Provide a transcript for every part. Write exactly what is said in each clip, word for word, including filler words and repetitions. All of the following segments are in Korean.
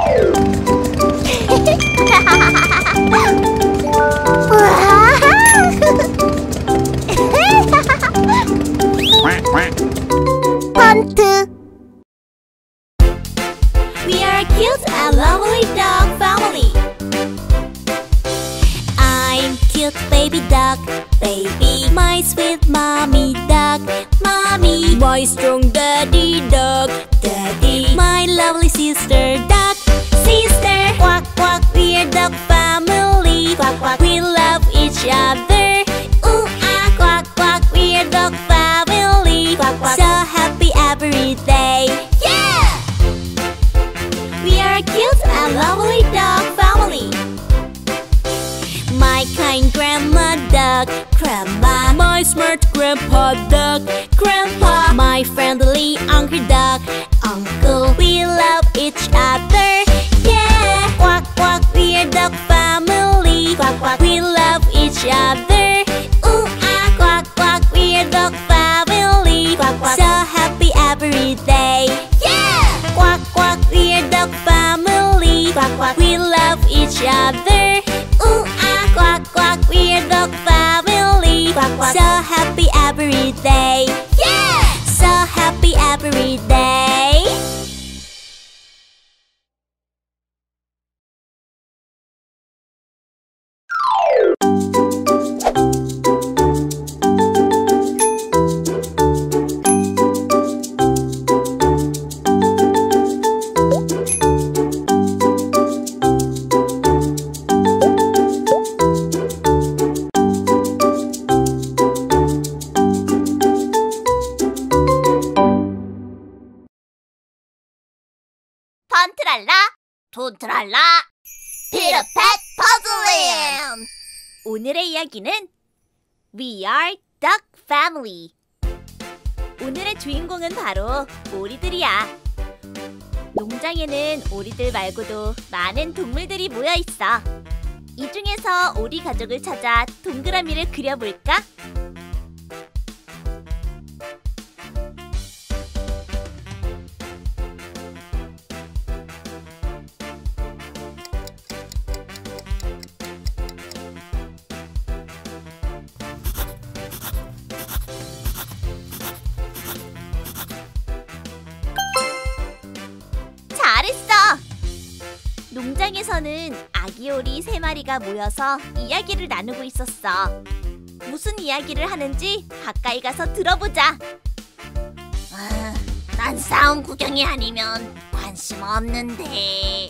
헌트. We are cute and lovely dog family. I'm cute baby dog, baby. My sweet mommy dog, mommy. My strong daddy dog, daddy. My lovely sister dog, sister. Quack quack, we're dog family. Quack quack, we love each other. Ooh ah, quack quack, we're dog family. Quack quack, so happy every day. Yeah! We are cute and lovely dog family. My kind grandma dog, grandma. My smart grandpa dog, grandpa. My friendly uncle dog, uncle. We love each other, yeah. Quack quack, we're dog family. Quack quack, we love each other. Ooh ah, quack quack, we're dog family. Quack quack, so happy every day, yeah. Quack quack, we're dog family. Quack quack, we love each other. Ooh ah, quack quack, we're dog family. Quack quack, so happy every day, yeah. So happy every day. 턴트랄라, 톤트랄라, 피터팻 퍼즐랜드. 오늘의 이야기는 We are Duck Family. 오늘의 주인공은 바로 오리들이야. 농장에는 오리들 말고도 많은 동물들이 모여 있어. 이 중에서 오리 가족을 찾아 동그라미를 그려볼까? 잘했어! 농장에서는 아기 오리 세 마리가 모여서 이야기를 나누고 있었어. 무슨 이야기를 하는지 가까이 가서 들어보자. 아, 난 싸움 구경이 아니면 관심 없는데.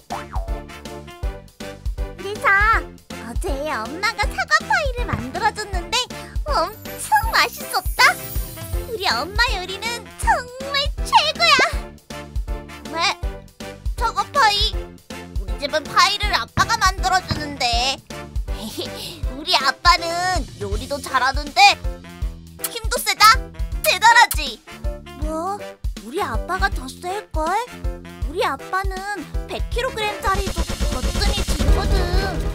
리사, 어제 엄마가 사과 파이를 만들어줬는데 엄청 맛있었다. 우리 엄마 요리는 정말 최고야. 왜? 사과 파이? 우리 집은 파이를 아빠가 만들어주는데. 우리 아빠는 요리도 잘하는데 힘도 세다. 대단하지? 뭐? 우리 아빠가 더 셀걸? 우리 아빠는 백 킬로그램짜리도 거뜬히 들거든.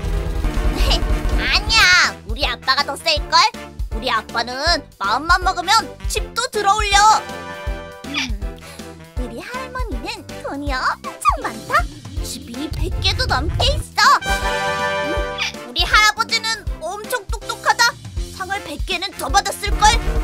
아니야, 우리 아빠가 더 셀걸? 우리 아빠는 마음만 먹으면 집도 들어올려. 음, 우리 할머니는 돈이 엄청 많다. 집이 백 개도 넘게 있어. 음, 우리 할아버지는 엄청 똑똑하다. 상을 백 개는 더 받았을걸?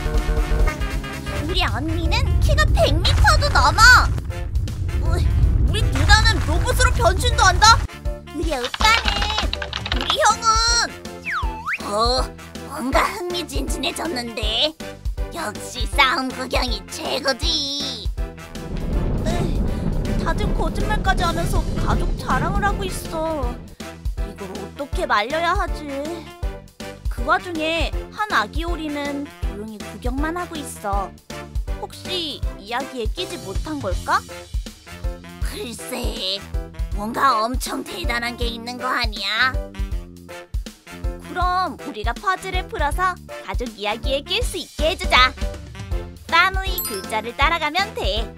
우리 언니는 키가 백 미터도 넘어. 우리, 우리 누나는 로봇으로 변신도 한다. 우리 오빠는, 우리 형은. 어, 뭔가 흥미진진해졌는데. 역시 싸움 구경이 최고지. 에이, 다들 거짓말까지 하면서 가족 자랑을 하고 있어. 이걸 어떻게 말려야 하지? 그 와중에 한 아기 오리는 조용히 구경만 하고 있어. 혹시 이야기에 끼지 못한 걸까? 글쎄, 뭔가 엄청 대단한 게 있는 거 아니야? 그럼 우리가 퍼즐을 풀어서 가족 이야기에 낄 수 있게 해주자. Family 글자를 따라가면 돼.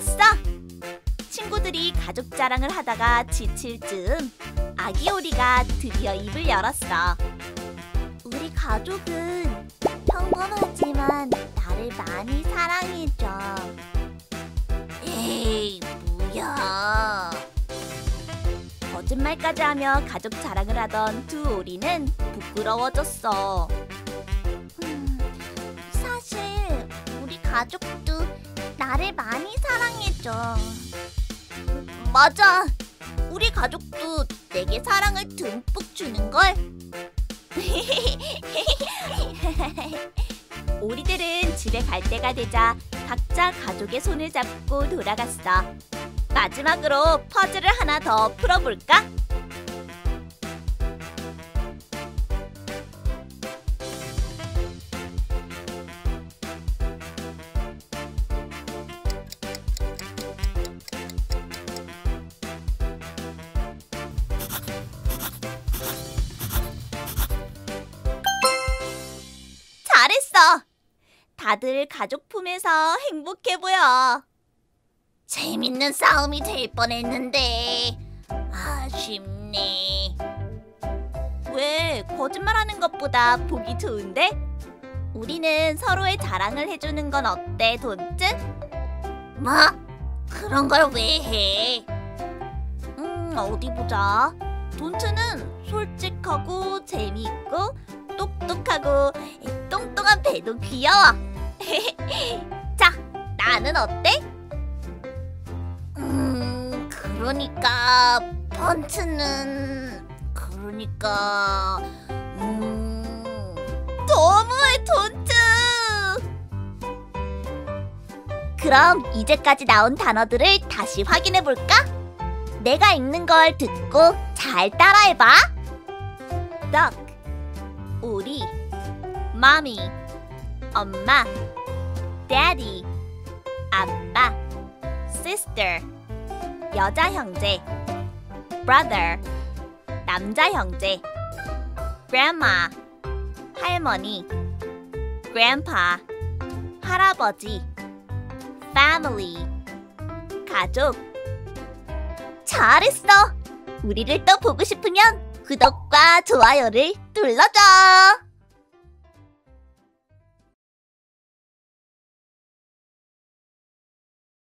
좋았어. 친구들이 가족 자랑을 하다가 지칠 즈음 아기 오리가 드디어 입을 열었어. 우리 가족은 평범하지만 나를 많이 사랑해줘. 에이, 뭐야. 거짓말까지 하며 가족 자랑을 하던 두 오리는 부끄러워졌어. 음, 사실 우리 가족도 나를 많이 사랑해줘. 맞아. 우리 가족도 내게 사랑을 듬뿍 주는걸. 오리들은 집에 갈 때가 되자 각자 가족의 손을 잡고 돌아갔어. 마지막으로 퍼즐을 하나 더 풀어볼까? 잘했어! 다들 가족 품에서 행복해 보여. 재밌는 싸움이 될 뻔했는데 아쉽네. 왜? 거짓말하는 것보다 보기 좋은데? 우리는 서로의 자랑을 해주는 건 어때, 돈트? 뭐? 그런 걸 왜 해? 음, 어디 보자. 돈트는 솔직하고 재미있고 똑똑하고 똥똥한 배도 귀여워. 자, 나는 어때? 음, 그러니까 펀트는 그러니까 음, 너무해, 돈트. 그럼 이제까지 나온 단어들을 다시 확인해 볼까? 내가 읽는 걸 듣고 잘 따라해봐. duck, 오리. mommy, 엄마. daddy, 아빠. sister, 여자 형제. brother, 남자 형제. grandma, 할머니. grandpa, 할아버지. family, 가족. 잘했어! 우리를 또 보고 싶으면 구독과 좋아요를 눌러줘!